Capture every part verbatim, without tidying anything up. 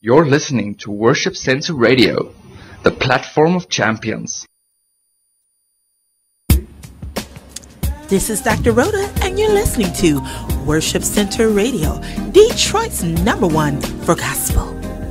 You're listening to Worship Center Radio, the platform of champions. This is Doctor Rhoda, and you're listening to Worship Center Radio, Detroit's number one for gospel.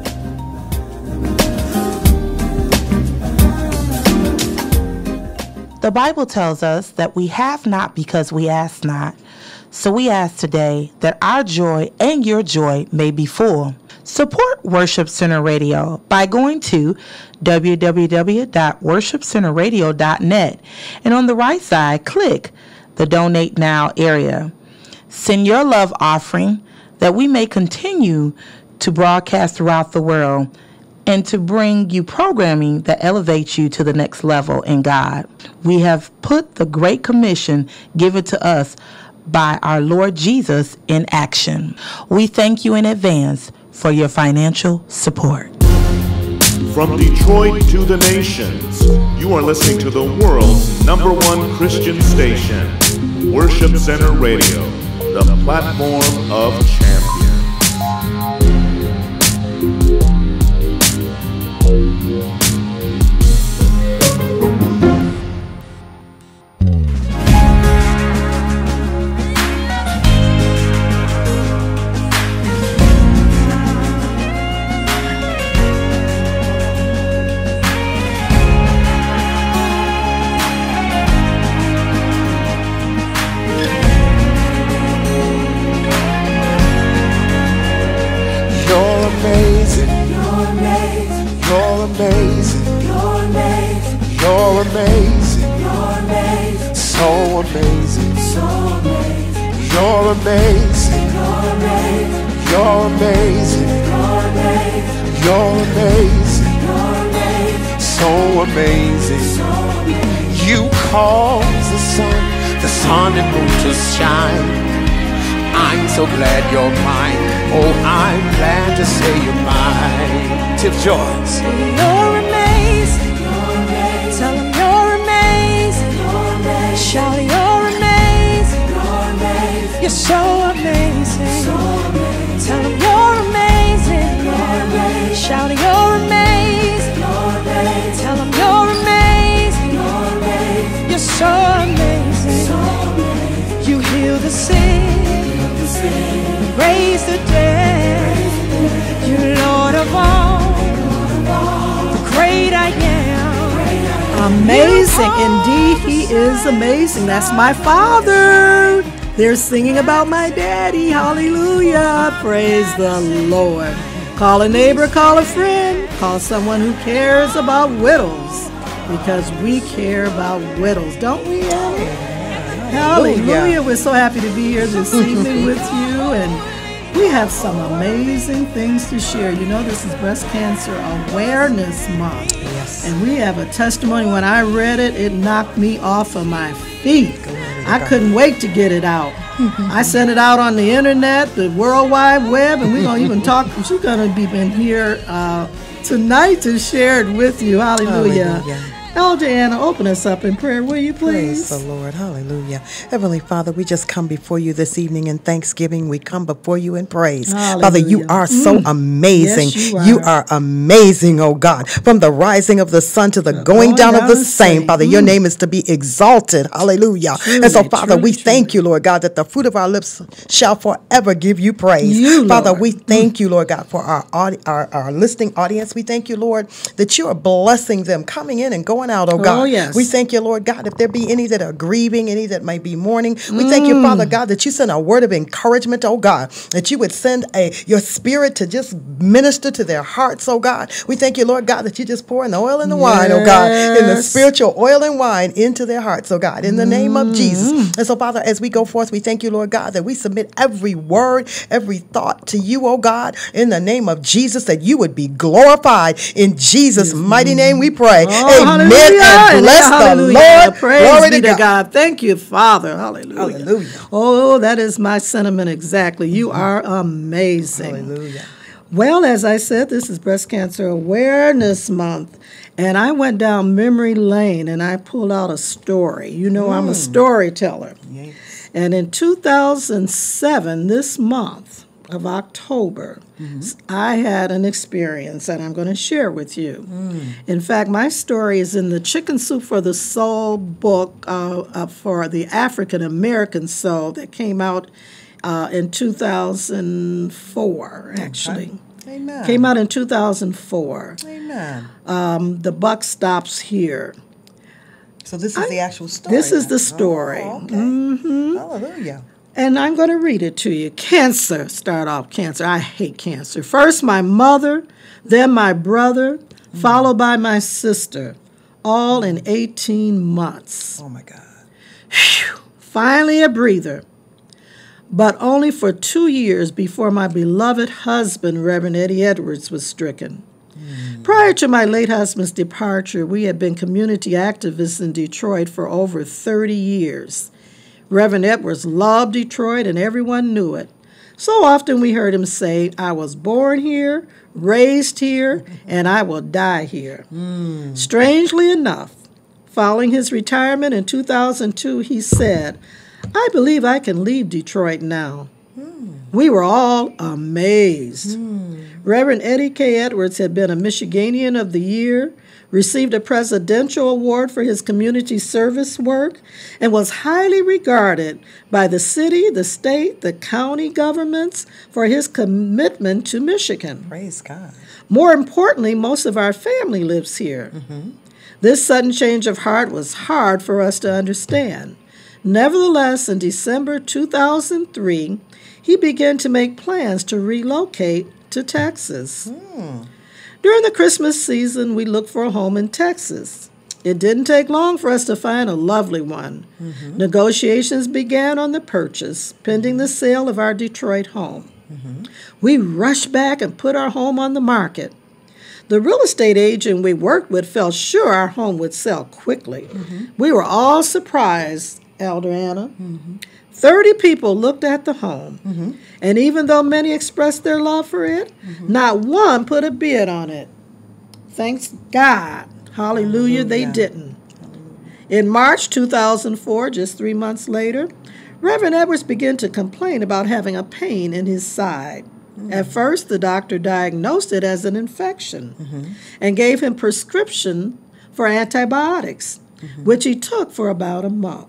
The Bible tells us that we have not because we ask not. So we ask today that our joy and your joy may be full. Support Worship Center Radio by going to w w w dot worship center radio dot net, and on the right side, click the Donate Now area. Send your love offering that we may continue to broadcast throughout the world and to bring you programming that elevates you to the next level in God. We have put the Great Commission given to us by our Lord Jesus in action. We thank you in advance for your financial support. From Detroit to the nations, you are listening to the world's number one Christian station, Worship Center Radio, the platform of champions. So glad you're mine. Oh, I'm glad to say you're mine. Tip Joyce. You're amazing. You're amazing. Tell them you're amazing. You're amazing. Shout you're amazing. You're amazing. You're so amazing. So amazing. Tell them you're amazing. You're amazing. Shout you're amazing. You're amazing. Tell them you're amazing. You're amazing. You're so amazing. So amazing. You heal the sick. Raise the dead, you're Lord of all, the great I am. Amazing, indeed, he is amazing. That's my Father. They're singing about my daddy. Hallelujah. Praise the Lord. Call a neighbor, call a friend, call someone who cares about widows, because we care about widows, don't we, Annie? Hallelujah. We're so happy to be here this evening with you, and we have some amazing things to share. You know, this is Breast Cancer Awareness Month. Yes. And we have a testimony. When I read it, it knocked me off of my feet. I couldn't wait to get it out. I sent it out on the internet, the World Wide Web, and we're going to even talk. She's going to be in here uh, tonight to share it with you. Hallelujah. Hallelujah. Elder Anna, open us up in prayer, will you please? Praise the Lord. Hallelujah. Heavenly Father, we just come before you this evening in thanksgiving. We come before you in praise. Hallelujah. Father, you are so mm. amazing. Yes, you, are. you are amazing, oh God. From the rising of the sun to the going, going down, down of the same, Father, mm. your name is to be exalted. Hallelujah. Truly, and so, Father, truly, we truly. thank you, Lord God, that the fruit of our lips shall forever give you praise. You, Father, Lord. we thank you, Lord God, for our, audi- our, our listening audience. We thank you, Lord, that you are blessing them, coming in and going out, oh God. Oh, yeah. Yes. We thank you, Lord God, if there be any that are grieving, any that might be mourning. We mm. thank you, Father God, that you send a word of encouragement, oh God, that you would send a your spirit to just minister to their hearts, oh God. We thank you, Lord God, that you just pour in the oil and the yes. wine, oh God, in the spiritual oil and wine into their hearts, oh God, in the name mm. of Jesus. And so, Father, as we go forth, we thank you, Lord God, that we submit every word, every thought to you, oh God, in the name of Jesus, that you would be glorified. In Jesus' mm. mighty name we pray. Oh, amen. Hallelujah. And bless hallelujah. the Lord. Praise Glory be to God. God. Thank you, Father. Hallelujah. Hallelujah. Oh, that is my sentiment exactly. You are amazing. Hallelujah. Well, as I said, this is Breast Cancer Awareness Month. And I went down memory lane and I pulled out a story. You know, mm. I'm a storyteller. Yes. And in two thousand seven, this month, of October, mm-hmm. I had an experience that I'm going to share with you. Mm. In fact, my story is in the Chicken Soup for the Soul book uh, uh, for the African American soul that came out uh, in two thousand four, actually. Okay. Amen. Came out in two thousand four. Amen. Um, the buck stops here. So this is I, the actual story. This is the story. Oh, okay. Mm-hmm. Hallelujah. And I'm going to read it to you. Cancer. Start off cancer. I hate cancer. First my mother, then my brother, mm. followed by my sister, all in eighteen months. Oh, my God. Whew. Finally a breather. But only for two years before my beloved husband, Reverend Eddie Edwards, was stricken. Mm. Prior to my late husband's departure, we had been community activists in Detroit for over thirty years. Reverend Edwards loved Detroit, and everyone knew it. So often we heard him say, I was born here, raised here, and I will die here. Mm. Strangely enough, following his retirement in two thousand two, he said, I believe I can leave Detroit now. Mm. We were all amazed. Mm. Reverend Eddie K. Edwards had been a Michiganian of the Year, received a presidential award for his community service work, and was highly regarded by the city, the state, the county governments for his commitment to Michigan. Praise God. More importantly, most of our family lives here. Mm-hmm. This sudden change of heart was hard for us to understand. Nevertheless, in December two thousand three, he began to make plans to relocate to Texas. Mm. During the Christmas season, we looked for a home in Texas. It didn't take long for us to find a lovely one. Mm-hmm. Negotiations began on the purchase, pending the sale of our Detroit home. Mm-hmm. We rushed back and put our home on the market. The real estate agent we worked with felt sure our home would sell quickly. Mm-hmm. We were all surprised, Elder Anna. Mm-hmm. Thirty people looked at the home, mm-hmm. and even though many expressed their love for it, mm-hmm. not one put a bid on it. Thanks God, hallelujah, hallelujah. They didn't. Hallelujah. In March two thousand four, just three months later, Reverend Edwards began to complain about having a pain in his side. Mm-hmm. At first, the doctor diagnosed it as an infection mm-hmm. and gave him prescription for antibiotics, mm-hmm. which he took for about a month.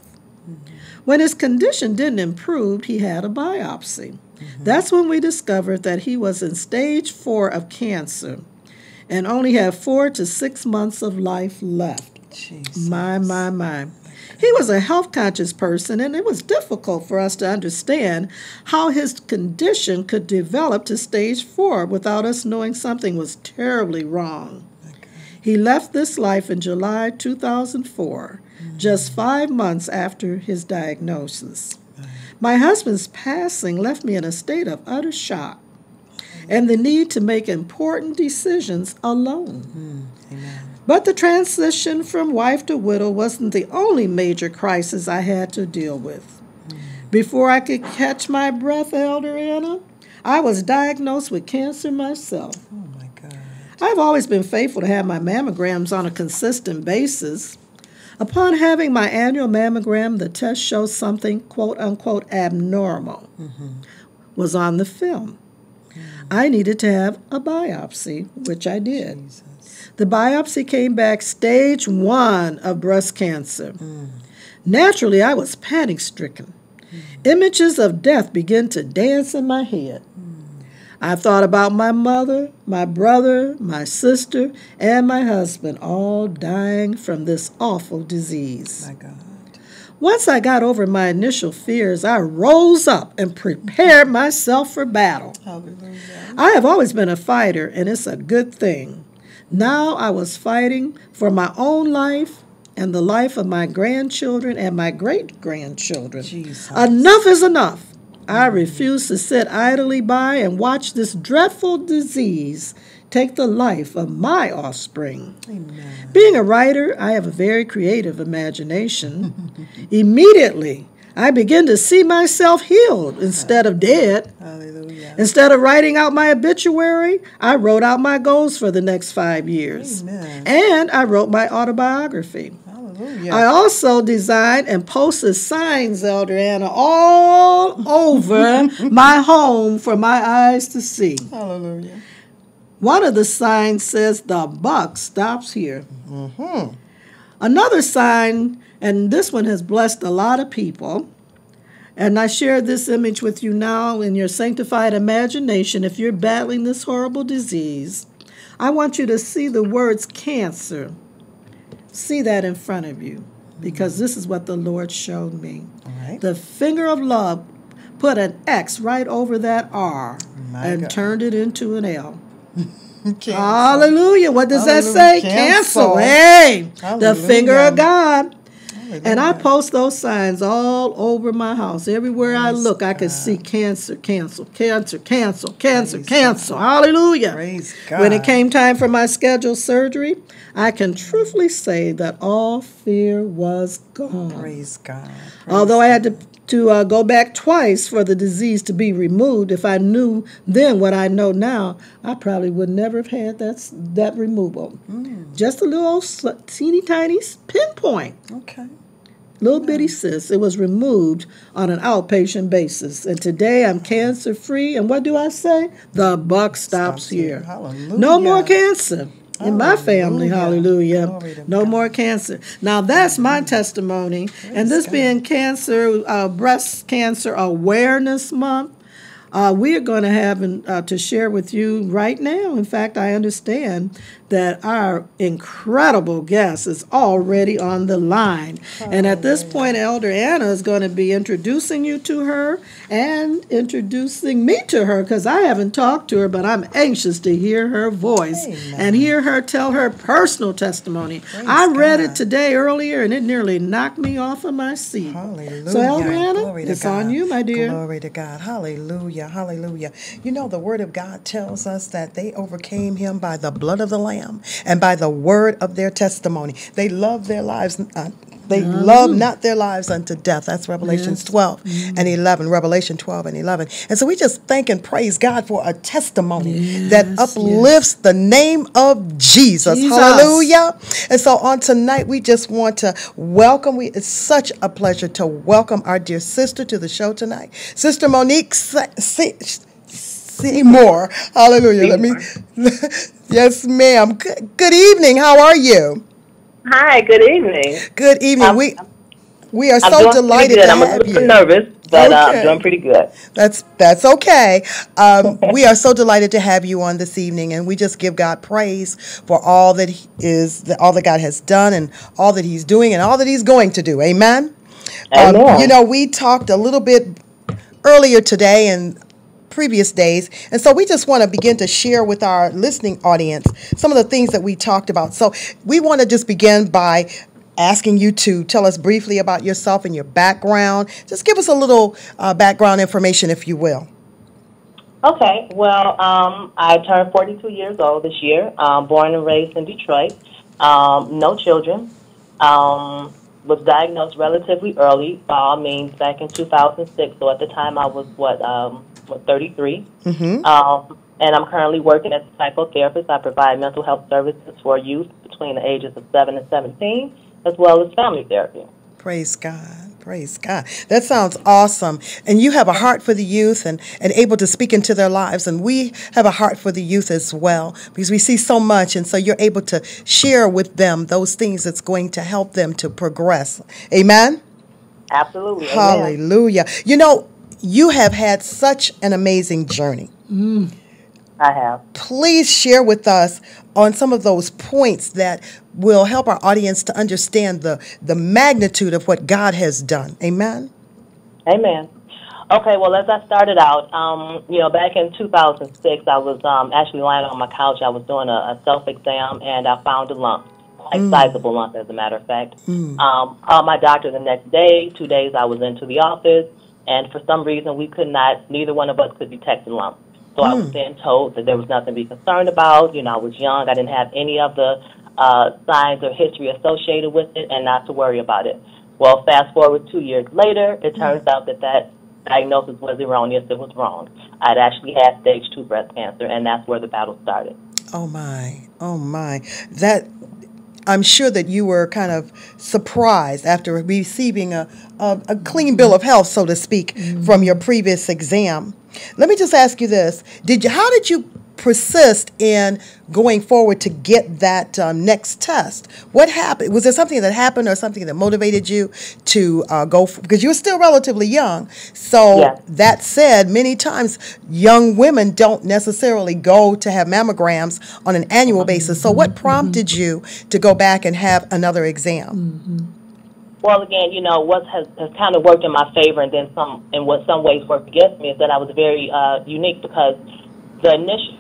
When his condition didn't improve, he had a biopsy. Mm-hmm. That's when we discovered that he was in stage four of cancer and only had four to six months of life left. Jesus. My, my, my. He was a health-conscious person, and it was difficult for us to understand how his condition could develop to stage four without us knowing something was terribly wrong. Okay. He left this life in July two thousand four. Just five months after his diagnosis. My husband's passing left me in a state of utter shock and the need to make important decisions alone. Mm, amen. But the transition from wife to widow wasn't the only major crisis I had to deal with. Mm. Before I could catch my breath, Elder Anna, I was diagnosed with cancer myself. Oh, my God. I've always been faithful to have my mammograms on a consistent basis. Upon having my annual mammogram, the test showed something, quote-unquote, abnormal, mm-hmm. was on the film. Mm. I needed to have a biopsy, which I did. Jesus. The biopsy came back stage one of breast cancer. Mm. Naturally, I was panic-stricken. Mm. Images of death began to dance in my head. I thought about my mother, my brother, my sister, and my husband all dying from this awful disease. My God. Once I got over my initial fears, I rose up and prepared myself for battle. Hallelujah. I have always been a fighter, and it's a good thing. Now I was fighting for my own life and the life of my grandchildren and my great-grandchildren. Jesus. Enough is enough. I refuse to sit idly by and watch this dreadful disease take the life of my offspring. Amen. Being a writer, I have a very creative imagination. Immediately, I begin to see myself healed instead of dead. Hallelujah. Instead of writing out my obituary, I wrote out my goals for the next five years. Amen. And I wrote my autobiography. Hallelujah. Hallelujah. I also designed and posted signs, Elder Anna, all over my home for my eyes to see. Hallelujah. One of the signs says, "The buck stops here." Mm-hmm. Another sign, and this one has blessed a lot of people, and I share this image with you now in your sanctified imagination. If you're battling this horrible disease, I want you to see the words cancer. See that in front of you, because this is what the Lord showed me. All right. The finger of love put an X right over that R My and God. turned it into an L. Cancel. Hallelujah. What does that Hallelujah. say? Cancel. Cancel. Hey, the Hallelujah. finger of God. Hallelujah. And I post those signs all over my house. Everywhere I Praise look, I can God. see cancer, cancel, cancer, cancel, cancer, Praise cancel. Hallelujah. Praise God. When it came time for my scheduled surgery, I can truthfully say that all fear was gone. Praise God. Praise Although I had to to uh, go back twice for the disease to be removed, if I knew then what I know now, I probably would never have had that s- that removal. Mm. Just a little s- teeny tiny s- pinpoint, Okay. little bitty cyst. It was removed on an outpatient basis, and today I'm cancer free. And what do I say? The buck stops, Stops here. here. Hallelujah. No more cancer. In my family, Hallelujah. hallelujah, Glory to no God. more cancer. Now that's my testimony, and this God. being Cancer, uh, Breast Cancer Awareness Month, uh, we are going to have an, uh, to share with you right now. In fact, I understand that our incredible guest is already on the line, and at this point, Elder Anna is going to be introducing you to her and introducing me to her, because I haven't talked to her, but I'm anxious to hear her voice Amen. and hear her tell her personal testimony. I read God. it today earlier, and it nearly knocked me off of my seat. Hallelujah. So, Elder Anna, Glory to it's God. on you, my dear. Glory to God. Hallelujah. Hallelujah. You know, the Word of God tells us that they overcame him by the blood of the Lamb and by the word of their testimony. They loved their lives. Uh, they love not their lives unto death. That's Revelations twelve and eleven. Revelation twelve and eleven. And so we just thank and praise God for a testimony that Yes, uplifts the name of Jesus. Jesus. Hallelujah. And so on tonight, we just want to welcome, we, it's such a pleasure to welcome our dear sister to the show tonight. Sister Monique Se- Se- Seymour. Hallelujah. Let me, yes, ma'am. Good, good evening. How are you? Hi, good evening. Good evening. I'm- we we are I'm so doing delighted pretty good. to I'm a have little bit you. nervous, but uh, Okay. I'm doing pretty good. That's that's okay. Um, we are so delighted to have you on this evening, and we just give God praise for all that he is, that all that God has done, and all that He's doing, and all that He's going to do. Amen. Um, Amen. you know, we talked a little bit earlier today and previous days, and so we just want to begin to share with our listening audience some of the things that we talked about. So we want to just begin by asking you to tell us briefly about yourself and your background. Just give us a little uh, background information, if you will. Okay, well, um, I turned forty-two years old this year, um, born and raised in Detroit, um, no children, um, was diagnosed relatively early, by all means, back in two thousand six, so at the time I was, what, um, what thirty-three, Mm-hmm. um, and I'm currently working as a psychotherapist. I provide mental health services for youth between the ages of seven and seventeen, as well as family therapy. Praise God. Praise God. That sounds awesome. And you have a heart for the youth and, and able to speak into their lives. And we have a heart for the youth as well, because we see so much. And so you're able to share with them those things that's going to help them to progress. Amen? Absolutely. Amen. Hallelujah. You know, you have had such an amazing journey. I have. Please share with us on some of those points that will help our audience to understand the, the magnitude of what God has done. Amen? Amen. Okay, well, as I started out, um, you know, back in two thousand six, I was um, actually lying on my couch. I was doing a, a self-exam, and I found a lump, quite Mm. sizable lump, as a matter of fact. Mm. Um, called my doctor the next day. Two days I was into the office, and for some reason we could not, neither one of us could detect the lump. So I was Mm. then told that there was nothing to be concerned about. You know, I was young. I didn't have any of the uh, signs or history associated with it, and not to worry about it. Well, fast forward two years later, it turns out that that diagnosis was erroneous. It was wrong. I'd actually had stage two breast cancer, and that's where the battle started. Oh, my. Oh, my. That, I'm sure that you were kind of surprised after receiving a, a, a clean bill of health, so to speak, mm-hmm. from your previous exam. Let me just ask you this. Did you, how did you persist in going forward to get that um, next test? What happened? Was there something that happened or something that motivated you to uh, go? For, because you were still relatively young. So yeah. that said, many times young women don't necessarily go to have mammograms on an annual basis. So what prompted mm-hmm. you to go back and have another exam? Mm-hmm. Well, again, you know, what has, has kind of worked in my favor and then some, in what some ways worked against me is that I was very uh, unique because the initial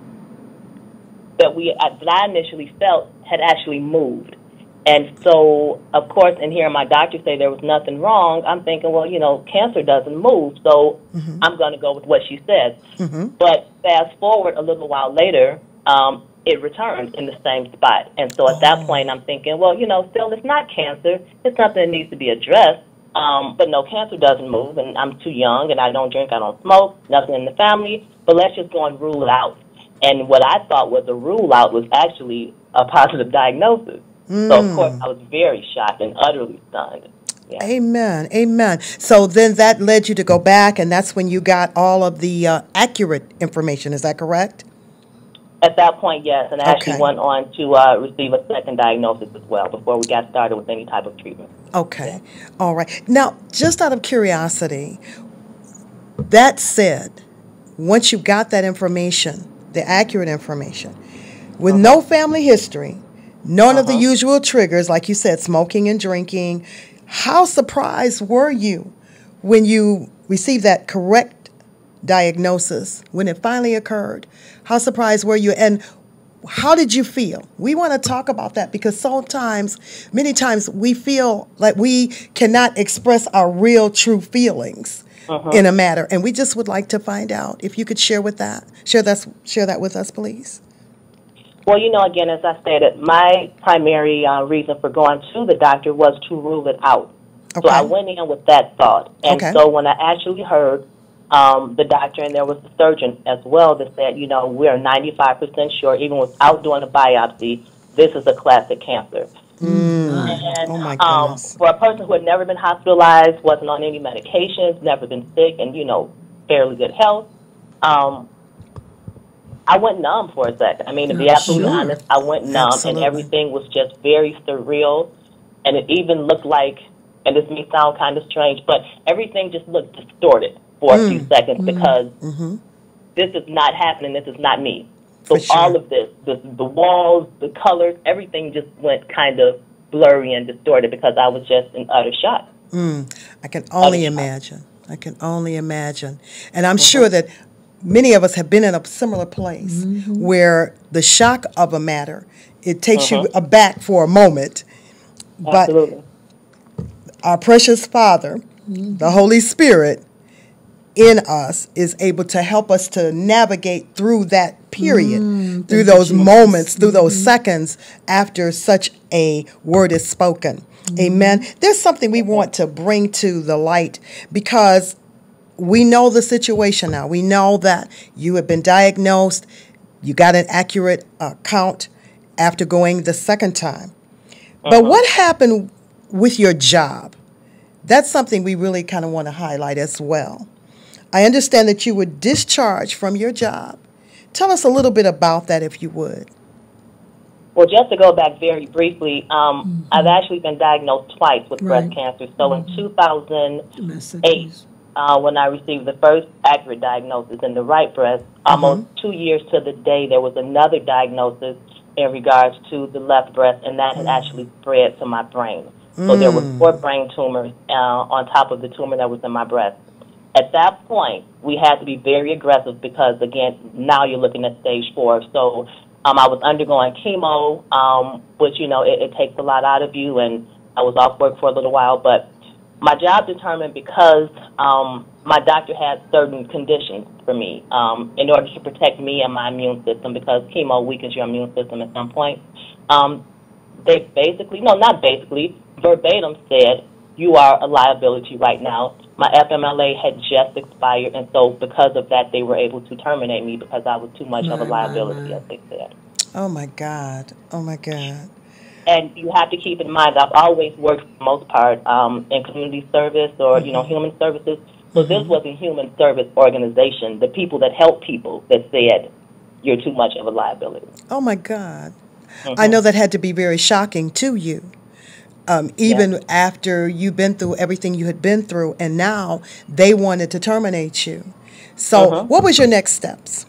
that we uh, that I initially felt had actually moved. And so, of course, in hearing my doctor say there was nothing wrong, I'm thinking, well, you know, cancer doesn't move, so mm-hmm. I'm going to go with what she says. Mm-hmm. But fast forward a little while later, um, it returned in the same spot. And so at oh. that point, I'm thinking, well, you know, still, it's not cancer. It's something that needs to be addressed. Um, but no, cancer doesn't move, and I'm too young, and I don't drink, I don't smoke, nothing in the family. But let's just go and rule it out. And what I thought was a rule out was actually a positive diagnosis. Mm. So, of course, I was very shocked and utterly stunned. Yeah. Amen. Amen. So then that led you to go back, and that's when you got all of the uh, accurate information. Is that correct? At that point, yes. And I actually okay. went on to uh, receive a second diagnosis as well before we got started with any type of treatment. Okay. Yeah. All right. Now, just out of curiosity, that said, once you got that information, the accurate information, with uh-huh. no family history, none uh-huh. of the usual triggers, like you said, smoking and drinking, how surprised were you when you received that correct diagnosis, when it finally occurred? How surprised were you, and how did you feel? We want to talk about that because sometimes, many times, we feel like we cannot express our real, true feelings Uh-huh. in a matter, and we just would like to find out if you could share with that, share that, share that with us, please. Well, you know, again, as I stated, my primary uh, reason for going to the doctor was to rule it out. Okay. So I went in with that thought, and okay. so when I actually heard um, the doctor, and there was the surgeon as well, that said, you know, we're ninety-five percent sure, even without doing a biopsy, this is a classic cancer. Mm. And, oh my goodness. Um, for a person who had never been hospitalized, wasn't on any medications, never been sick, and, you know, fairly good health, um, I went numb for a second. I mean, to be oh, absolutely sure. honest, I went numb, absolutely. and everything was just very surreal, and it even looked like, and this may sound kind of strange, but everything just looked distorted for mm. a few seconds mm. because mm-hmm. this is not happening, this is not me. So sure. all of this, the, the walls, the colors, everything just went kind of blurry and distorted because I was just in utter shock. Mm, I can only utter imagine. Shock. I can only imagine. And I'm mm-hmm. sure that many of us have been in a similar place mm-hmm. where the shock of a matter, it takes mm-hmm. you aback for a moment. But Absolutely. Our precious Father, mm-hmm. the Holy Spirit, in us is able to help us to navigate through that period, mm, through those moments, through those mm-hmm. seconds after such a word is spoken. Mm-hmm. Amen. There's something we want to bring to the light because we know the situation now. We know that you have been diagnosed. You got an accurate uh, count after going the second time. Uh-huh. But what happened with your job? That's something we really kind of want to highlight as well. I understand that you were discharged from your job. Tell us a little bit about that, if you would. Well, just to go back very briefly, um, mm-hmm. I've actually been diagnosed twice with right. breast cancer. So mm-hmm. in two thousand eight, uh, when I received the first accurate diagnosis in the right breast, mm-hmm. almost two years to the day, there was another diagnosis in regards to the left breast, and that had mm-hmm. actually spread to my brain. So mm-hmm. there was four brain tumors uh, on top of the tumor that was in my breast. At that point, we had to be very aggressive because, again, now you're looking at stage four. So um, I was undergoing chemo, um, which, you know, it, it takes a lot out of you, and I was off work for a little while. But my job determined because um, my doctor had certain conditions for me um, in order to protect me and my immune system, because chemo weakens your immune system at some point. Um, they basically, no, not basically, verbatim said, you are a liability right now. My F M L A had just expired, and so because of that, they were able to terminate me because I was too much right, of a liability, right, right. as they said. Oh, my God. Oh, my God. And you have to keep in mind, I've always worked, for the most part, um, in community service or, mm-hmm. you know, human services. So mm-hmm. this was a human service organization, the people that help people that said, you're too much of a liability. Oh, my God. Mm-hmm. I know that had to be very shocking to you, um, even yes. after you've been through everything you had been through, and now they wanted to terminate you. So mm-hmm. what was your next steps?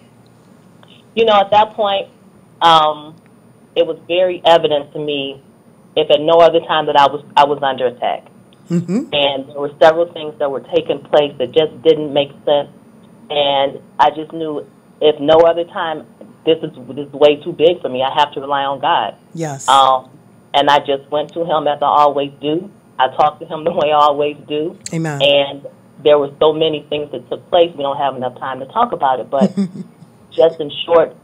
You know, at that point, um, it was very evident to me, if at no other time, that I was I was under attack. Mm-hmm. And there were several things that were taking place that just didn't make sense. And I just knew, if no other time, this is this is way too big for me. I have to rely on God. Yes. Um, and I just went to Him as I always do. I talked to Him the way I always do. Amen. And there were so many things that took place. We don't have enough time to talk about it. But just in short,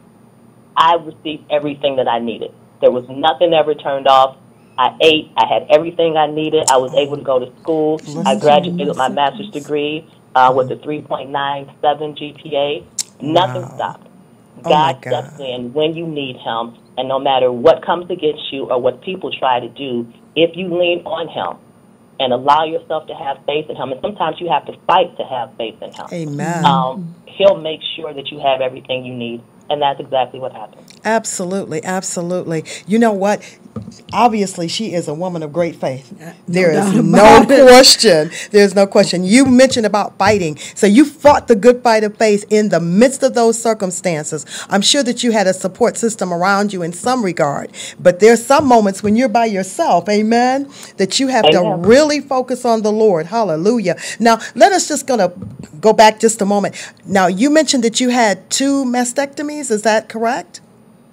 I received everything that I needed. There was nothing ever turned off. I ate. I had everything I needed. I was able to go to school. I graduated with my master's degree uh, with a three point nine seven G P A. Nothing Wow. stopped. Oh, God my God. steps in when you need Him, and no matter what comes against you or what people try to do, if you lean on Him and allow yourself to have faith in Him, and sometimes you have to fight to have faith in Him. Amen. Um, he'll make sure that you have everything you need, and that's exactly what happened. Absolutely, absolutely. You know what? Obviously, she is a woman of great faith. There is no question. There's no question. You mentioned about fighting. So you fought the good fight of faith in the midst of those circumstances. I'm sure that you had a support system around you in some regard. But there's some moments when you're by yourself, amen, that you have Amen. to really focus on the Lord. Hallelujah. Now, let us just going to go back just a moment. Now, you mentioned that you had two mastectomies. Is that correct?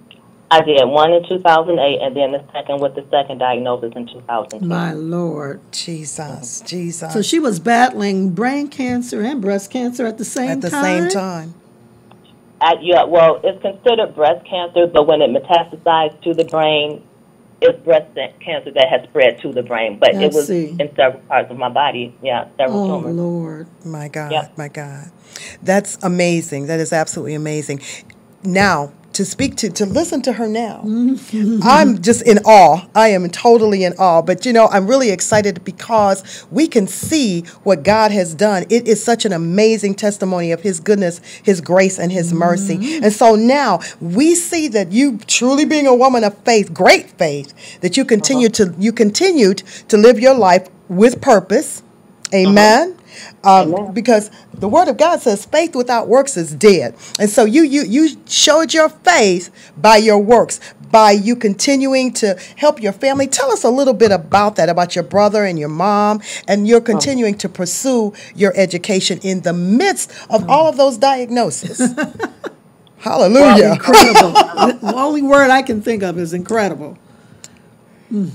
I did one in two thousand eight, and then the second with the second diagnosis in two thousand two. My Lord. Jesus, Jesus. So she was battling brain cancer and breast cancer at the same At the time? same time. At, yeah, well, it's considered breast cancer, but when it metastasized to the brain, it's breast cancer that has spread to the brain. But I it was see. in several parts of my body. Yeah, several Oh, tumors. Lord. My God, Yep. my God. That's amazing. That is absolutely amazing. Now, to speak to, to listen to her now, I'm just in awe. I am totally in awe. But, you know, I'm really excited because we can see what God has done. It is such an amazing testimony of His goodness, His grace, and His mercy. And so now we see that you truly being a woman of faith, great faith, that you continue to you continued to live your life with purpose. Amen. Um, Amen. Because the Word of God says faith without works is dead. And so you you you showed your faith by your works, by you continuing to help your family. Tell us a little bit about that, about your brother and your mom, and you're continuing to pursue your education in the midst of all of those diagnoses. Hallelujah. Incredible. The only word I can think of is incredible. Mm.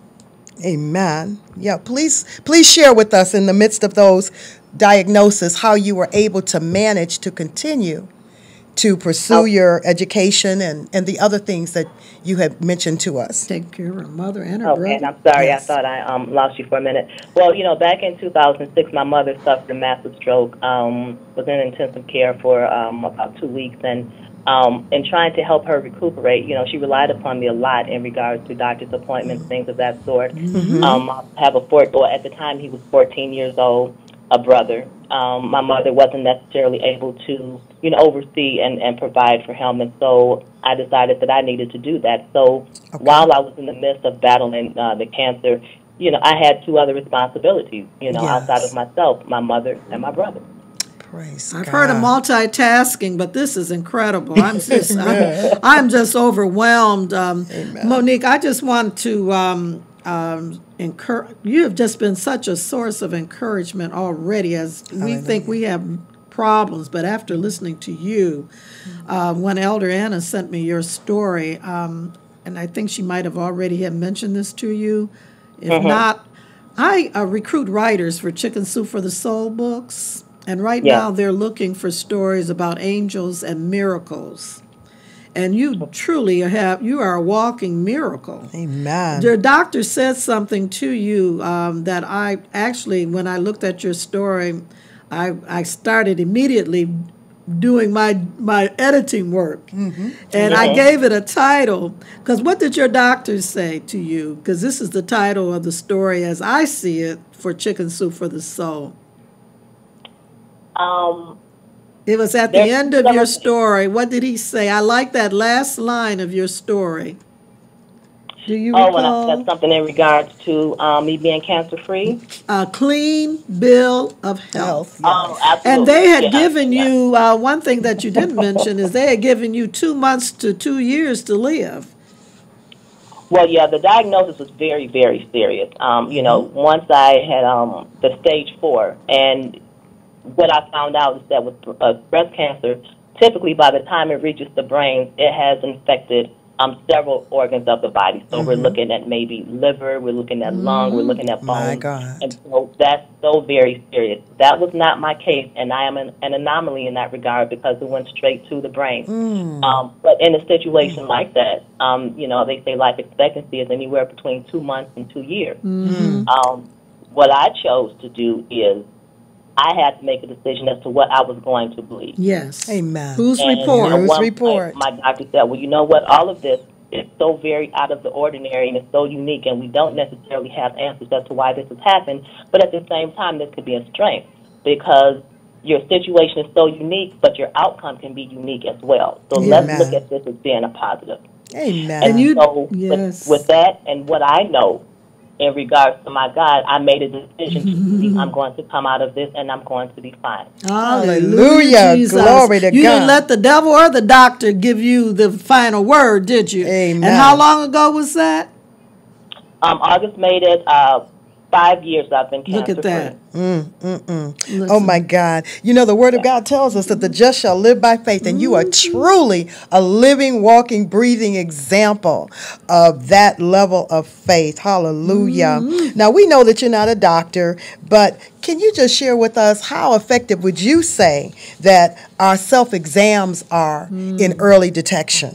Amen. Yeah, please, please share with us in the midst of those diagnoses how you were able to manage to continue to pursue Oh. your education and, and the other things that you had mentioned to us. Take care of her mother and her Okay, brother. and I'm sorry, Yes. I thought I um, lost you for a minute. Well, you know, back in two thousand six, my mother suffered a massive stroke, um, was in intensive care for um, about two weeks, and um, in trying to help her recuperate, you know, she relied upon me a lot in regards to doctor's appointments, things of that sort. Mm-hmm. Um, I have a four, well, at the time he was fourteen years old, a brother. Um, my mother wasn't necessarily able to, you know, oversee and, and provide for him, and so I decided that I needed to do that. So Okay. while I was in the midst of battling uh, the cancer, you know, I had two other responsibilities, you know, Yes. outside of myself, my mother and my brother. Praise I've God. heard of multitasking, but this is incredible. I'm just, I'm, I'm just overwhelmed. Um, Monique, I just want to um, um, encourage. You have just been such a source of encouragement already. As we think we have problems, but after listening to you, uh, when Elder Anna sent me your story, um, and I think she might have already had mentioned this to you. If not, I uh, recruit writers for Chicken Soup for the Soul books. And right Yeah. now they're looking for stories about angels and miracles. And you truly have, you are a walking miracle. Amen. Your doctor said something to you um, that I actually, when I looked at your story, I, I started immediately doing my my editing work, Mm-hmm. and I Yeah. gave it a title. Because what did your doctors say to you? Because this is the title of the story as I see it for Chicken Soup for the Soul. Um, It was at the There's end of some your of- story. What did he say? I like that last line of your story. Do you oh, when I recall? said something in regards to um, me being cancer free. A clean bill of health. Health, Oh, yes. absolutely. And they had Yeah, given yeah. you, uh, one thing that you didn't mention is they had given you two months to two years to live. Well, yeah, the diagnosis was very, very serious. Um, you know, once I had um, the stage four, and what I found out is that with uh, breast cancer, typically by the time it reaches the brain, it has infected um, several organs of the body. So we're looking at maybe liver, we're looking at lung, we're looking at bones. My God. And so that's so very serious. That was not my case, and I am an, an anomaly in that regard because it went straight to the brain. Um, but in a situation like that, um, you know, they say life expectancy is anywhere between two months and two years. Um, what I chose to do is I had to make a decision as to what I was going to believe. Yes. Amen. Whose And report? at Whose one report? point, my doctor said, well, you know what, all of this is so very out of the ordinary and it's so unique, and we don't necessarily have answers as to why this has happened, but at the same time, this could be a strength because your situation is so unique, but your outcome can be unique as well. So Amen. let's look at this as being a positive. Amen. And you- so yes. with, with that and what I know in regards to my God, I made a decision to believe I'm going to come out of this and I'm going to be fine. Hallelujah. Jesus. Glory to You God. didn't let the devil or the doctor give you the final word, did you? Amen. And how long ago was that? Um, August made it uh, five years I've been cancer Look at that. free. Oh my God. You know, the Word of God tells us that the just shall live by faith, and you are truly a living, walking, breathing example of that level of faith. Hallelujah. Now, we know that you're not a doctor, but can you just share with us how effective would you say that our self exams are in early detection?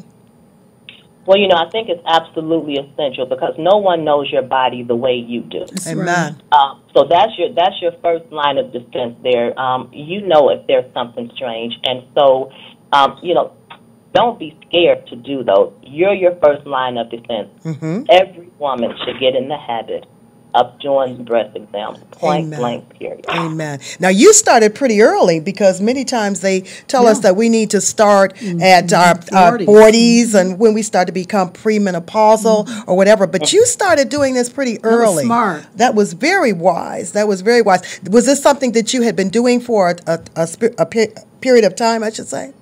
Well, you know, I think it's absolutely essential because no one knows your body the way you do. Amen. Um, so that's your that's your first line of defense there. Um, you know if there's something strange. And so, um, you know, don't be scared to do those. You're your first line of defense. Mm-hmm. Every woman should get in the habit of doing breast exams, point Amen. blank, period. Amen. Now, you started pretty early because many times they tell us that we need to start at our, our forties. forties and when we start to become premenopausal or whatever. But you started doing this pretty was early. smart. That was very wise. That was very wise. Was this something that you had been doing for a, a, a, spe- a pe- period of time, I should say?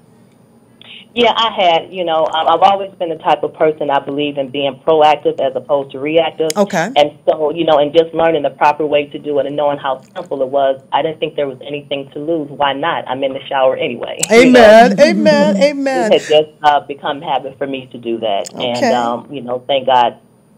Yeah, I had, you know, um, I've always been the type of person I believe in being proactive as opposed to reactive. Okay. And so, you know, and just learning the proper way to do it and knowing how simple it was, I didn't think there was anything to lose. Why not? I'm in the shower anyway. you know? Amen. Amen. Amen. It had just uh, become habit for me to do that. Okay. And, um, you know, thank God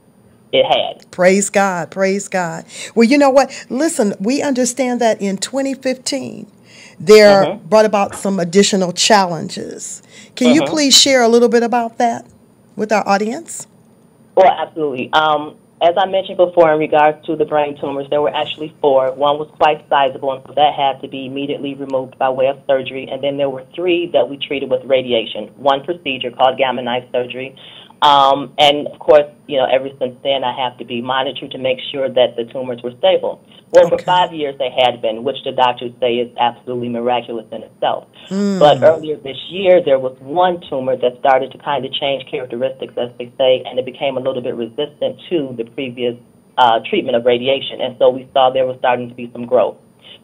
it had. Praise God. Praise God. Well, you know what? Listen, we understand that in twenty fifteen, there Mhm. brought about some additional challenges. Can you Mhm. please share a little bit about that with our audience? Well, absolutely. Um, as I mentioned before, in regards to the brain tumors, there were actually four. One was quite sizable, and so that had to be immediately removed by way of surgery. And then there were three that we treated with radiation, one procedure called gamma knife surgery. Um, and, of course, you know, ever since then, I have to be monitored to make sure that the tumors were stable. Well, Okay. for five years they had been, which the doctors say is absolutely miraculous in itself. Mm. But earlier this year, there was one tumor that started to kind of change characteristics, as they say, and it became a little bit resistant to the previous uh, treatment of radiation. And so we saw there was starting to be some growth.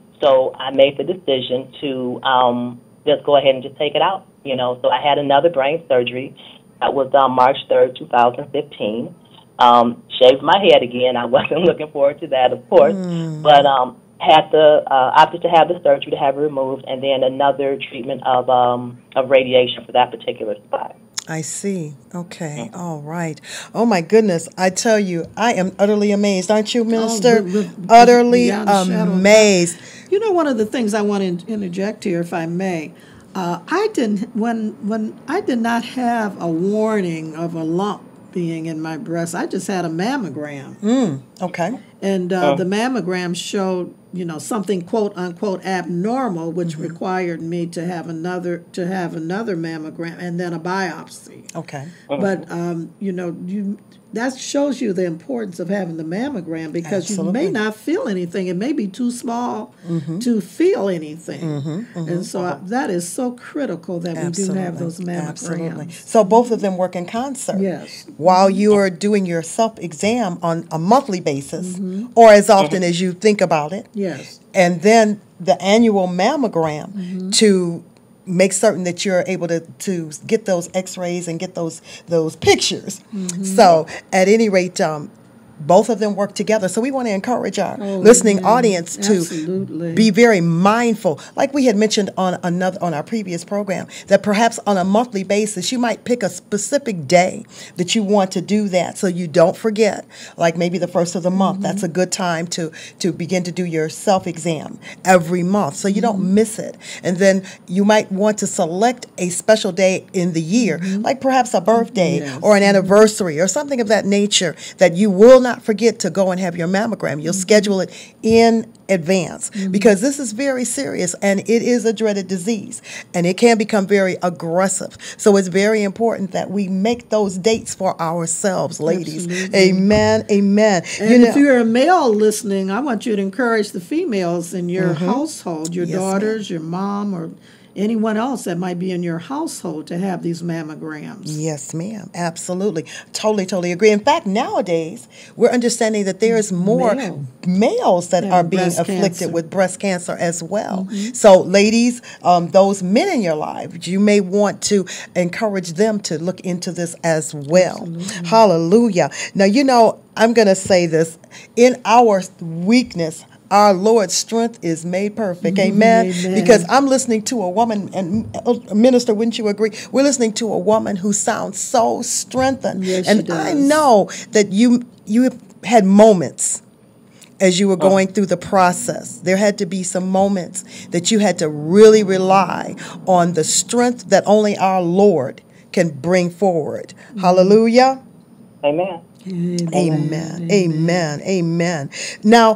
So I made the decision to um, just go ahead and just take it out. You know, so I had another brain surgery. That was on March third, two thousand fifteen. Um, shaved my head again. I wasn't looking forward to that, of course. Mm. But um, had the uh, opted to have the surgery to have it removed, and then another treatment of um, of radiation for that particular spot. I see. Okay. All right. Oh, my goodness. I tell you, I am utterly amazed. Aren't you, Minister? with- with- utterly beyond a shadow of a amazed. You know, one of the things I want to interject here, if I may, uh, I didn't when when I did not have a warning of a lump being in my breast. I just had a mammogram. Mm, Okay. And uh, the mammogram showed, you know, something quote unquote abnormal, which Mm-hmm. required me to have another to have another mammogram and then a biopsy. Okay. But um, you know, you that shows you the importance of having the mammogram because Absolutely. you may not feel anything. It may be too small to feel anything, and so I, that is so critical that we do have those mammograms. Absolutely. So both of them work in concert. Yes. While you are doing your self-exam on a monthly basis, or as often as you think about it, Yes. and then the annual mammogram to make certain that you're able to, to get those x-rays and get those those pictures. So at any rate, um, both of them work together. So we want to encourage our Oh, listening amen. audience to Absolutely. be very mindful. Like we had mentioned on another on our previous program, that perhaps on a monthly basis you might pick a specific day that you want to do that so you don't forget. Like maybe the first of the month, Mm-hmm. that's a good time to to begin to do your self-exam every month so you don't Mm-hmm. miss it. And then you might want to select a special day in the year, like perhaps a birthday Mm-hmm. Yes. or an anniversary or something of that nature that you will not forget to go and have your mammogram. You'll schedule it in advance because this is very serious and it is a dreaded disease and it can become very aggressive. So it's very important that we make those dates for ourselves, ladies. Absolutely. Amen. Amen. And You if know- you're a male listening, I want you to encourage the females in your household, your Yes, ma'am. daughters, your mom, or anyone else that might be in your household to have these mammograms. Yes, ma'am. Absolutely. Totally, totally agree. In fact, nowadays, we're understanding that there is more Male. males that Yeah, are being breast afflicted cancer. with breast cancer as well. So, ladies, um, those men in your life, you may want to encourage them to look into this as well. Hallelujah. Now, you know, I'm going to say this. In our weakness, our Lord's strength is made perfect. Amen. Amen. Because I'm listening to a woman, and uh, minister, wouldn't you agree? We're listening to a woman who sounds so strengthened. Yes, she and does. I know that you you had moments as you were going through the process. There had to be some moments that you had to really rely on the strength that only our Lord can bring forward. Hallelujah. Amen. Amen. Amen. Amen. Now,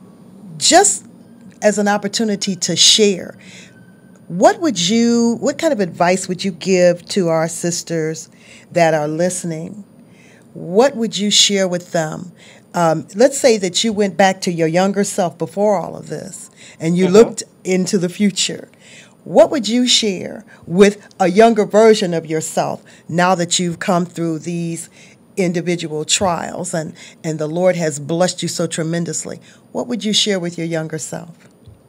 just as an opportunity to share, what would you, what kind of advice would you give to our sisters that are listening? What would you share with them? Um, let's say that you went back to your younger self before all of this and you looked into the future. What would you share with a younger version of yourself now that you've come through these individual trials and, and the Lord has blessed you so tremendously? What would you share with your younger self?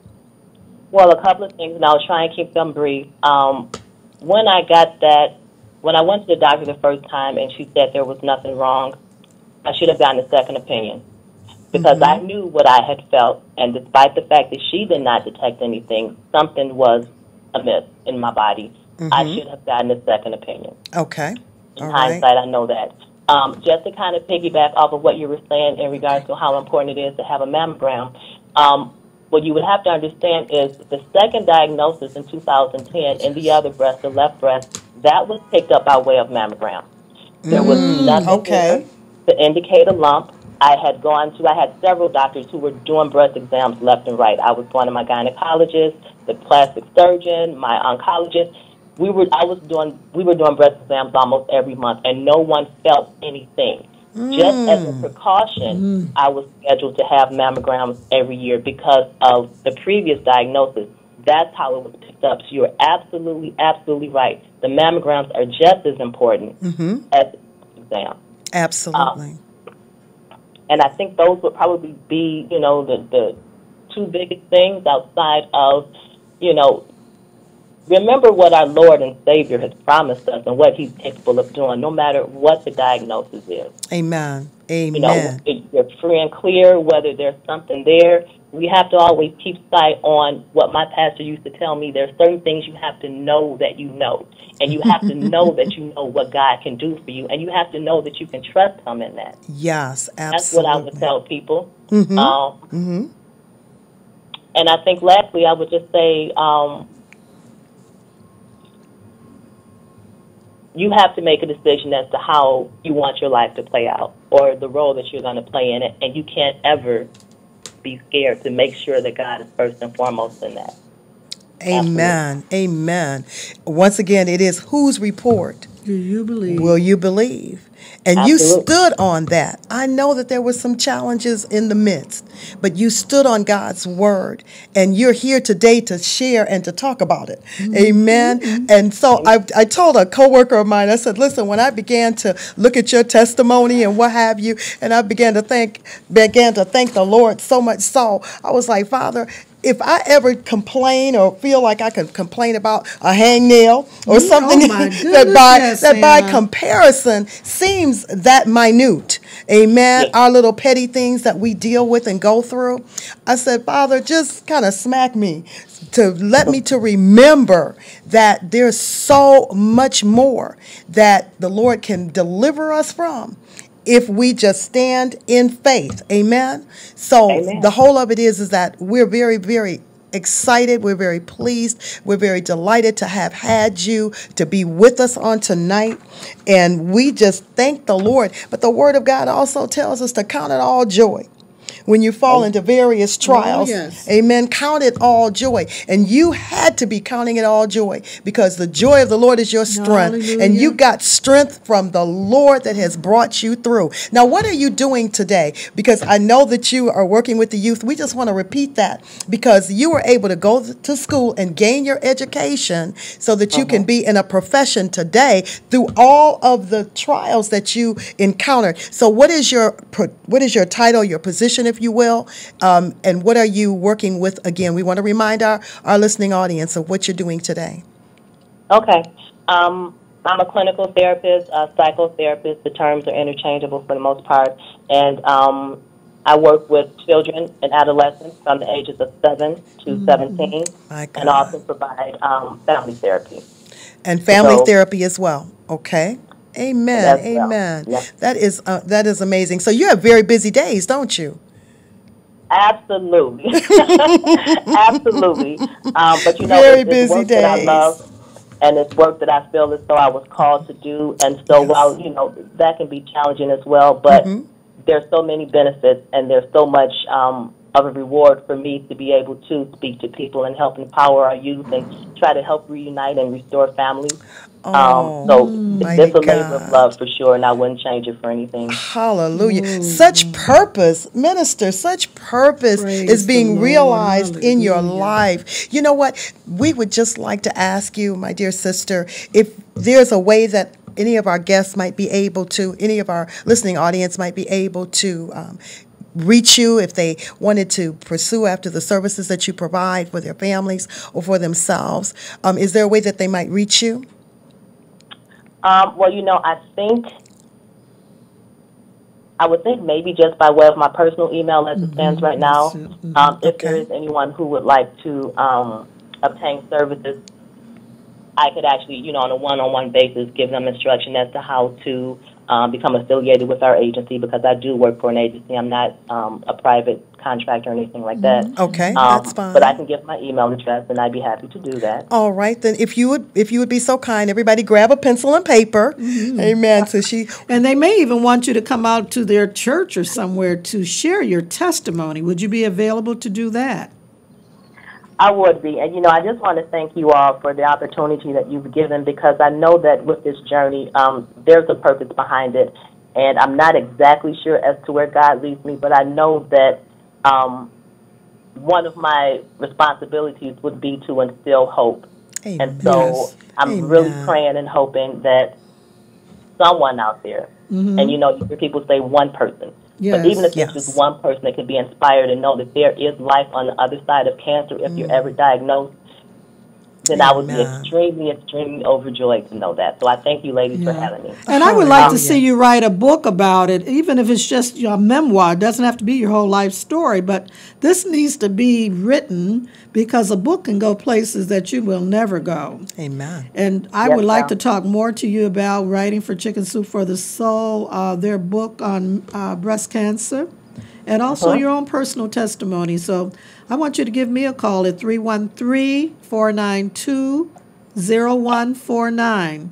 Well, a couple of things, and I'll try and keep them brief. Um, when I got that, when I went to the doctor the first time and she said there was nothing wrong, I should have gotten a second opinion because I knew what I had felt, and despite the fact that she did not detect anything, something was amiss in my body. I should have gotten a second opinion. Okay. In All right. hindsight, I know that. Um, just to kind of piggyback off of what you were saying in regards to how important it is to have a mammogram, um, what you would have to understand is the second diagnosis in two thousand ten in the other breast, the left breast, that was picked up by way of mammogram. There was nothing okay. there to indicate a lump. I had gone to, I had several doctors who were doing breast exams left and right. I was going to my gynecologist, the plastic surgeon, my oncologist. We were, I was doing, we were doing breast exams almost every month, and no one felt anything. Just as a precaution, I was scheduled to have mammograms every year because of the previous diagnosis. That's how it was picked up. So you're absolutely, absolutely right. The mammograms are just as important as the exam. Absolutely. Um, and I think those would probably be, you know, the, the two biggest things outside of, you know, remember what our Lord and Savior has promised us and what He's capable of doing, no matter what the diagnosis is. Amen. You know, Amen. you're free and clear whether there's something there. We have to always keep sight on what my pastor used to tell me. There's certain things you have to know that you know. And you have to know that you know what God can do for you. And you have to know that you can trust Him in that. Yes, absolutely. That's what I would tell people. Mm-hmm. Um, Mm-hmm. And I think lastly, I would just say, um, you have to make a decision as to how you want your life to play out or the role that you're going to play in it. And you can't ever be scared to make sure that God is first and foremost in that. Amen. Absolutely. Amen. Once again, it is whose report do you believe? Will you believe? And Absolutely. You stood on that. I know that there were some challenges in the midst, but you stood on God's word, and you're here today to share and to talk about it. Mm-hmm. Amen. Mm-hmm. And so I, I told a coworker of mine, I said, listen, when I began to look at your testimony and what have you, and I began to thank, began to thank the Lord so much so, I was like, Father, if I ever complain or feel like I could complain about a hangnail or something oh that by yes, that by Anna. comparison seems that minute, amen, yes. our little petty things that we deal with and go through, I said, Father, just kind of smack me to let me to remember that there's so much more that the Lord can deliver us from if we just stand in faith. Amen. So Amen. The whole of it is, is that we're very, very excited. We're very pleased. We're very delighted to have had you to be with us on tonight. And we just thank the Lord. But the Word of God also tells us to count it all joy when you fall into various trials. Oh, yes. Amen. Count it all joy. And you had to be counting it all joy because the joy of the Lord is your strength. Hallelujah. And you got strength from the Lord that has brought you through. Now, what are you doing today? Because I know that you are working with the youth. We just want to repeat that because you were able to go to school and gain your education so that you uh-huh. can be in a profession today through all of the trials that you encountered. So what is your what is your title, your position, if you will, um, and what are you working with? Again, we want to remind our, our listening audience of what you're doing today. Okay. Um, I'm a clinical therapist, a psychotherapist. The terms are interchangeable for the most part. And um, I work with children and adolescents from the ages of seven to mm-hmm. seventeen, and also provide um, family therapy. And family so, therapy as well. Okay. Amen. Amen. Well. Yeah. That is uh, that is amazing. So you have very busy days, don't you? Absolutely. Absolutely. Um, but you know, very it's, it's busy work days. that I love, and it's work that I feel as though I was called to do. And so yes. while, you know, that can be challenging as well, but mm-hmm. there's so many benefits and there's so much um, of a reward for me to be able to speak to people and help empower our youth and try to help reunite and restore families. Oh, um, so it's a labor of love for sure, and I wouldn't change it for anything. Hallelujah. Mm. Such purpose, minister, such purpose Praise is being realized Hallelujah. In your life. You know what? We would just like to ask you, my dear sister, if there's a way that any of our guests might be able to, any of our listening audience might be able to um, reach you if they wanted to pursue after the services that you provide for their families or for themselves. Um, is there a way that they might reach you? Um, well, you know, I think, I would think maybe just by way of my personal email as it stands right now, Mm-hmm. um, if Okay. there is anyone who would like to um, obtain services, I could actually, you know, on a one-on-one basis, give them instruction as to how to um, become affiliated with our agency, because I do work for an agency. I'm not um, a private contractor or anything like that. Okay, Um, that's fine. But I can give my email address, and I'd be happy to do that. All right, then if you would if you would be so kind, everybody grab a pencil and paper. Amen. So she And they may even want you to come out to their church or somewhere to share your testimony. Would you be available to do that? I would be. And, you know, I just want to thank you all for the opportunity that you've given, because I know that with this journey, um, there's a purpose behind it. And I'm not exactly sure as to where God leads me, but I know that um, one of my responsibilities would be to instill hope. Amen. And so Yes. I'm Amen. really praying and hoping that someone out there, Mm-hmm. and, you know, you hear people say one person, Yes. but even if Yes. it's just one person that could be inspired and know that there is life on the other side of cancer if you're ever diagnosed, then I would be Amen. extremely, extremely overjoyed to know that. So I thank you, ladies, for Yeah. having me. And I would like to Hallelujah. see you write a book about it, even if it's just your memoir. It doesn't have to be your whole life story, but this needs to be written because a book can go places that you will never go. Amen. And I Yes, would like ma'am. to talk more to you about writing for Chicken Soup for the Soul, uh, their book on uh, breast cancer, and also Uh-huh. your own personal testimony. So I want you to give me a call at three one three, four nine two, zero one four nine.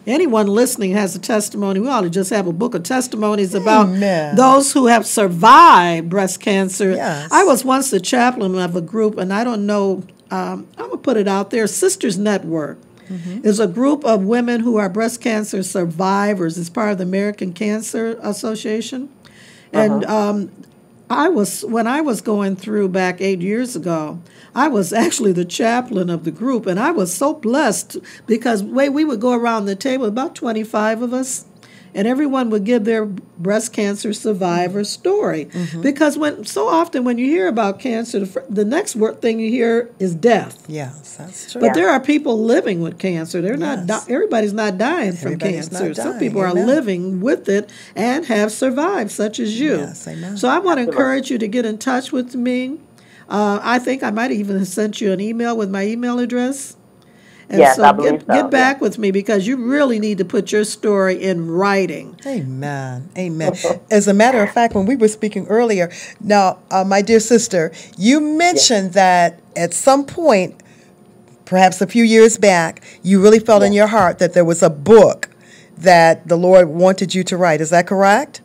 anyone listening has a testimony, we ought to just have a book of testimonies about Amen. those who have survived breast cancer. Yes. I was once the chaplain of a group, and I don't know, um, I'm going to put it out there, Sisters Network. Mm-hmm. Is a group of women who are breast cancer survivors. It's part of the American Cancer Association. And Uh-huh. um, I was when I was going through back eight years ago, I was actually the chaplain of the group, and I was so blessed because way we would go around the table, about twenty-five of us, and everyone would give their breast cancer survivor story. Mm-hmm. Because when so often when you hear about cancer, the, fir- the next word thing you hear is death. Yes, that's true. But Yeah. there are people living with cancer. They're not. Yes. Di- everybody's not dying from Everybody's cancer. not Some dying. people Amen. are living with it and have survived, such as you. Yes, amen. So I want to Absolutely. encourage you to get in touch with me. Uh, I think I might even have sent you an email with my email address. And Yes, so I believe get, so, get back yeah. with me because you really need to put your story in writing. Amen. Amen. As a matter of fact, when we were speaking earlier, now, uh, my dear sister, you mentioned that at some point, perhaps a few years back, you really felt in your heart that there was a book that the Lord wanted you to write. Is that correct?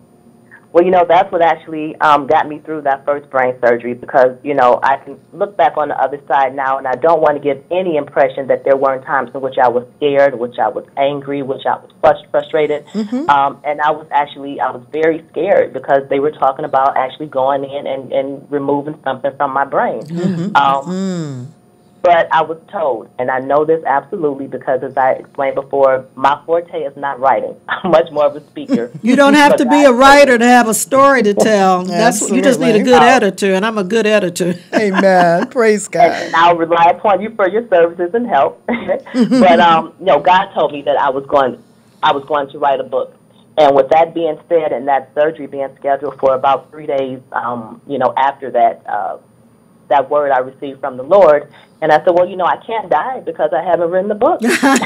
Well, you know, that's what actually um, got me through that first brain surgery because, you know, I can look back on the other side now, and I don't want to give any impression that there weren't times in which I was scared, which I was angry, which I was frust- frustrated. Mm-hmm. Um, and I was actually, I was very scared because they were talking about actually going in and, and removing something from my brain. Mm-hmm. Um, mm. But I was told, and I know this absolutely because, as I explained before, my forte is not writing. I'm much more of a speaker. You don't have to be a writer to have a story to tell. That's what, you just need a Absolutely. good editor, and I'm a good editor. Amen. Praise God. And I'll rely upon you for your services and help. But um, you know, God told me that I was going, I was going to write a book. And with that being said, and that surgery being scheduled for about three days, um, you know, after that, uh, that word I received from the Lord. And I said, well, you know, I can't die because I haven't written the book.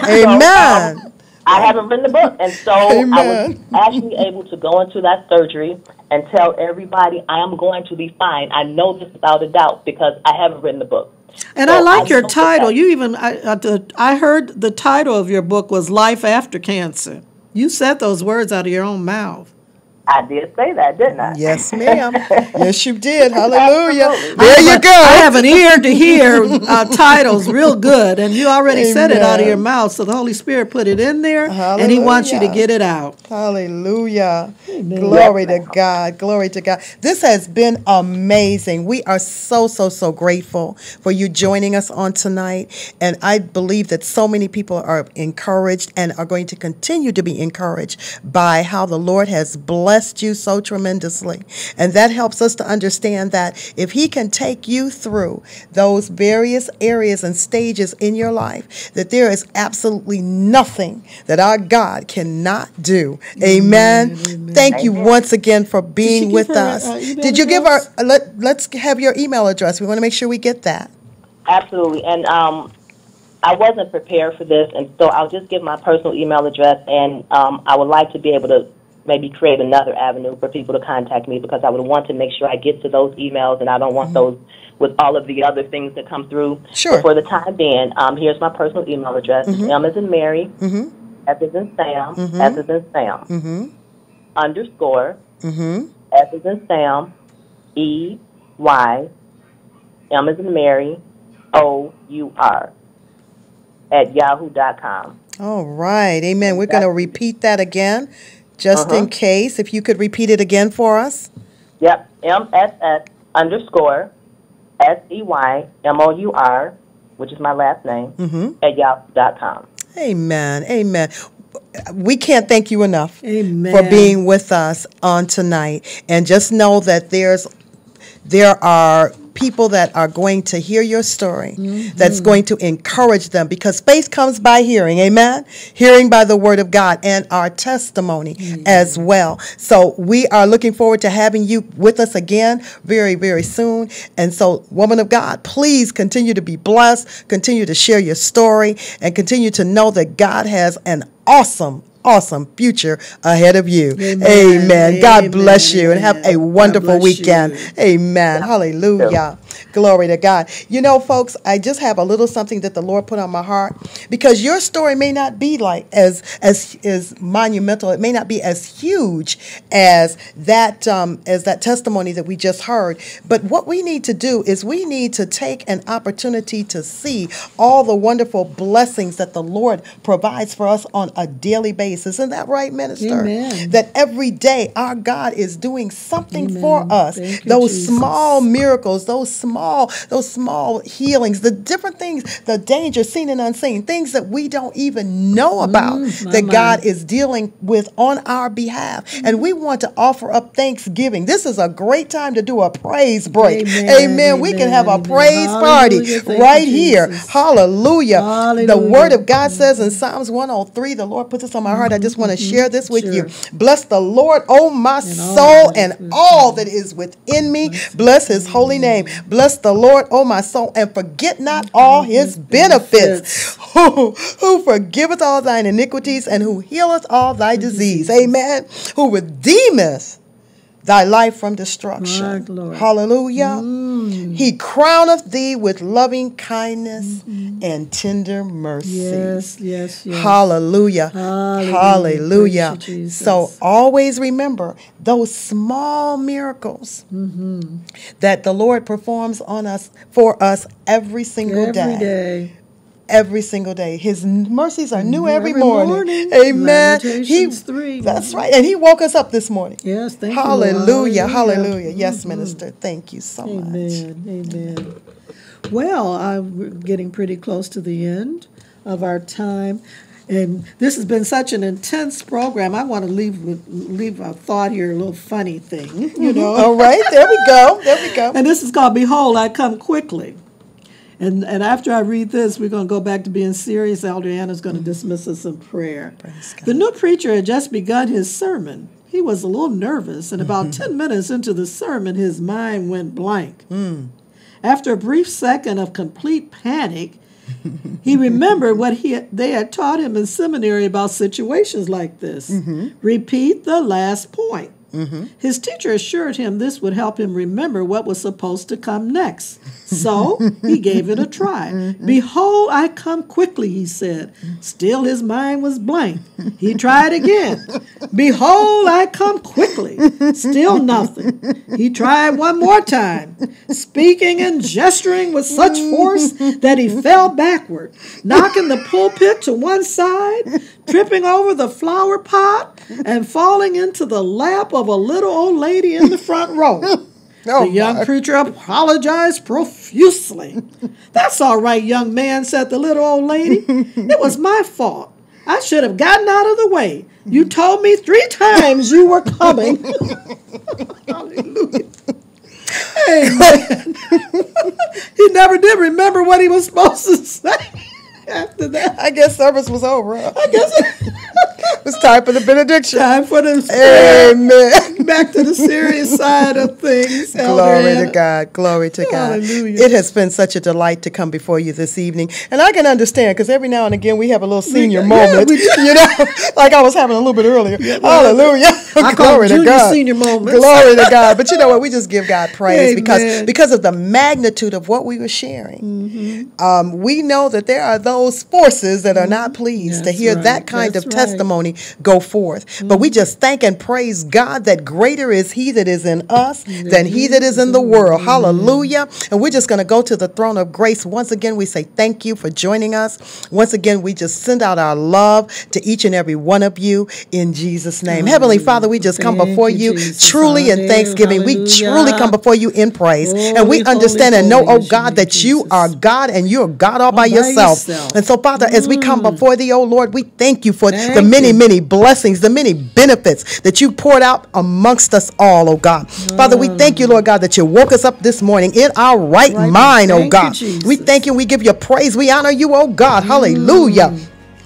Amen. So, um, I haven't written the book. And so Amen. I was actually able to go into that surgery and tell everybody I am going to be fine. I know this without a doubt because I haven't written the book. And So I like I your know title. that- You even I, I, the, I heard the title of your book was Life After Cancer. You said those words out of your own mouth. I did say that, didn't I? Yes, ma'am. Yes, you did. Hallelujah. Absolutely. There you go. I have an ear to hear uh, titles real good, and you already said it out of Amen. your mouth, so the Holy Spirit put it in there, and He wants you to Hallelujah. get it out. Hallelujah. Glory to God. Glory to God. This has been amazing. We are so, so, so grateful for you joining us on tonight. And I believe that so many people are encouraged and are going to continue to be encouraged by how the Lord has blessed you so tremendously. And that helps us to understand that if He can take you through those various areas and stages in your life, that there is absolutely nothing that our God cannot do. Amen. Amen. Thank you once again for being with her, us. uh, email Did you give our, address? let, let's have your email address. We want to make sure we get that. Absolutely. And um, I wasn't prepared for this, and so I'll just give my personal email address, and um, I would like to be able to maybe create another avenue for people to contact me because I would want to make sure I get to those emails, and I don't want mm-hmm. those with all of the other things that come through. Sure. But for the time being, um, here's my personal email address. Mm-hmm. M as in Mary, mm-hmm. S as in Sam, mm-hmm. S as in Sam, mm-hmm. underscore, mm-hmm. S as in Sam, E, Y, M as in Mary, O, U, R, at yahoo dot com. All right. Amen. We're going to repeat that again, just uh-huh. in case. If you could repeat it again for us. Yep. M S S underscore S E Y M O U R, which is my last name, mm-hmm. at yahoo dot com. Amen. Amen. We can't thank you enough Amen. for being with us on tonight. And just know that there's there are people that are going to hear your story, mm-hmm. that's going to encourage them, because faith comes by hearing, amen? Hearing by the word of God and our testimony mm-hmm. as well. So we are looking forward to having you with us again very, very soon. And so, woman of God, please continue to be blessed, continue to share your story, and continue to know that God has an awesome awesome future ahead of you. Amen. Amen. God bless you and have a wonderful weekend. You. Amen. Hallelujah. Glory to God. You know, folks, I just have a little something that the Lord put on my heart, because your story may not be like as as as monumental. It may not be as huge as that um, as that testimony that we just heard. But what we need to do is we need to take an opportunity to see all the wonderful blessings that the Lord provides for us on a daily basis. Isn't that right, Minister? Amen. That every day our God is doing something Amen. for us. Thank you, Those Jesus. small miracles, those small, those small healings, the different things, the danger seen and unseen, things that we don't even know about Mm, my, that my. God is dealing with on our behalf. And we want to offer up thanksgiving. This is a great time to do a praise break. Amen, Amen. We can amen, have a amen. praise Hallelujah. party Thank right you, here. Jesus. Hallelujah. Hallelujah. The word of God says in Psalms one oh three, the Lord put this on my heart. I just want to share this with Sure. you. Bless the Lord, oh my all soul, that is and within all that is within me. Bless his holy name. Bless the Lord, oh my soul, and forget not all his benefits. Who, who forgiveth all thine iniquities, and who healeth all thy disease. Amen. Who redeemeth thy life from destruction. My Lord. Hallelujah. Mm. He crowneth thee with loving kindness and tender mercy. Yes, yes, yes. Hallelujah. Hallelujah. Hallelujah. Praise you, Jesus. So always remember those small miracles Mm-hmm. that the Lord performs on us, for us every single Every day. day. Every single day. His mercies are new every, Every morning. morning. Amen. Lamentations three. That's right. And he woke us up this morning. Yes, thank Hallelujah. you, Lord. Hallelujah. Yes, Mhm. Minister. Thank you so much. Amen. Amen. Well, I'm we're getting pretty close to the end of our time. And this has been such an intense program. I want to leave with, leave a thought here, a little funny thing, you know. All right. There we go. There we go. And this is called Behold, I Come Quickly. And and after I read this, we're going to go back to being serious. Elder Anna's going to dismiss us in prayer. The new preacher had just begun his sermon. He was a little nervous, and about ten minutes into the sermon, his mind went blank. Mm. After a brief second of complete panic, he remembered what he had, they had taught him in seminary about situations like this. Mm-hmm. Repeat the last point. Mm-hmm. His teacher assured him this would help him remember what was supposed to come next. So he gave it a try. Mm-hmm. Behold, I come quickly, he said. Still his mind was blank. He tried again. Behold, I come quickly. Still nothing. He tried one more time, speaking and gesturing with such force that he fell backward, knocking the pulpit to one side, tripping over the flower pot, and falling into the lap of a little old lady in the front row. Oh, the young my. preacher apologized profusely. That's all right, young man, said the little old lady. It was my fault. I should have gotten out of the way. You told me three times you were coming. Hallelujah. Amen. He never did remember what he was supposed to say after that. I guess service was over. Huh? I guess It was time for the benediction. time for the Amen. back to the serious side of things. Elder Glory Anna. to God. Glory to God. Hallelujah. It has been such a delight to come before you this evening. And I can understand, because every now and again we have a little senior yeah, moment. we do. You know, like I was having a little bit earlier. Hallelujah. I call Glory them to junior God. senior moments. Glory to God. But you know what? We just give God praise because, Amen. because of the magnitude of what we were sharing. Mm-hmm. Um, we know that there are those forces that are not pleased to That's hear right. that kind That's of right. testimony go forth. But we just thank and praise God that greater is he that is in us than he that is in the world. Hallelujah. And we're just going to go to the throne of grace. Once again, we say thank you for joining us. Once again, we just send out our love to each and every one of you in Jesus' name. Heavenly Father, we just come Thank before you, you Jesus. truly in Hallelujah. thanksgiving. We truly come before you in praise. And we Holy, understand holy, and know, holy oh is your God, name, that you Jesus. are God and you're God all by by yourself. yourself. And so, Father, as we come before thee, oh Lord, we thank you for the Thank many, you. many blessings, the many benefits that you poured out amongst us all, oh God. Father, we thank you, Lord God, that you woke us up this morning in our right, Right. mind, oh Thank God. you, We Jesus. thank you, we give you praise, we honor you, oh God. Hallelujah.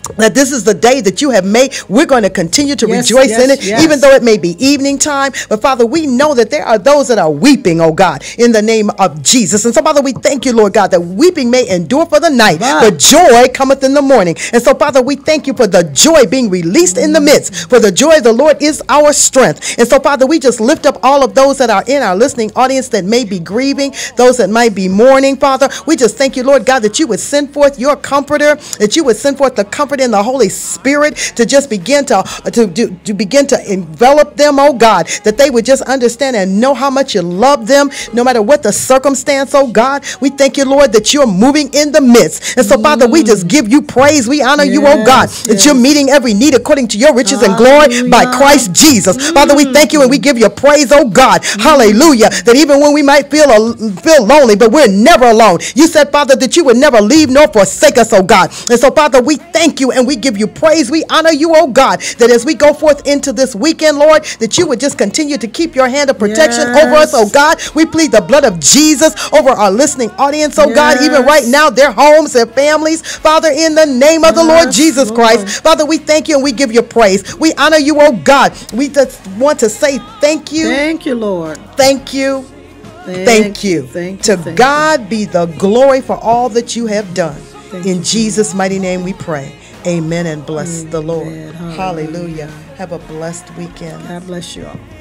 that this is the day that you have made. We're going to continue to Yes, rejoice yes, in it, yes. even though it may be evening time. But Father, we know that there are those that are weeping, oh God, in the name of Jesus. And so, Father, we thank you, Lord God, that weeping may endure for the night, Right. but joy cometh in the morning. And so, Father, we thank you for the joy being released in the midst, for the joy of the Lord is our strength. And so, Father, we just lift up all of those that are in our listening audience that may be grieving, those that might be mourning, Father. We just thank you, Lord God, that you would send forth your comforter, that you would send forth the comfort in the Holy Spirit to just begin to, to, to, to begin to envelop them, oh God, that they would just understand and know how much you love them, no matter what the circumstance, oh God. We thank you, Lord, that you're moving in the midst. And so, Father, we just give you praise. We honor you, oh God, Yes, that yes. you're meeting every need according to your riches and glory by Hallelujah. Christ Jesus. Father, we thank you and we give you praise, oh God. Hallelujah. That even when we might feel a, feel lonely, but we're never alone. You said, Father, that you would never leave nor forsake us, oh God. And so, Father, we thank you and we give you praise. We honor you, oh God, that as we go forth into this weekend, Lord, that you would just continue to keep your hand of protection Yes. over us, oh God. We plead the blood of Jesus over our listening audience, oh God, even Yes. right now, their homes, their families, Father, in the name of the Lord Yes, Jesus Lord. Christ. Father, we thank you and we give you praise. We honor you, oh God. We just want to say thank you, Thank you, Lord. thank you, thank you. Thank you. To thank God be the glory for all that you have done. Thank In you, Jesus' mighty name we pray. Amen and bless the Lord. Amen. Hallelujah. Have a blessed weekend. you. God bless you all.